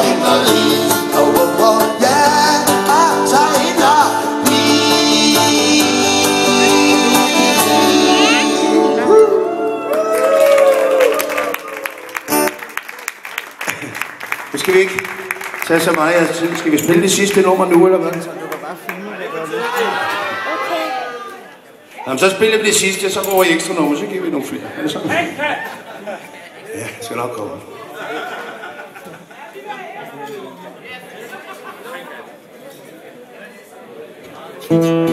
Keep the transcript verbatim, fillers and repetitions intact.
Marie. Overfor jer tegner vi. Nu skal vi ikke tage så meget af tid. Skal vi spille det sidste nummer nu, eller hvad? Jamen, så spiller vi det sidste, så går vi ekstra nummer, så giver vi nogle flere. Er det sådan? Ja, det skal nok komme.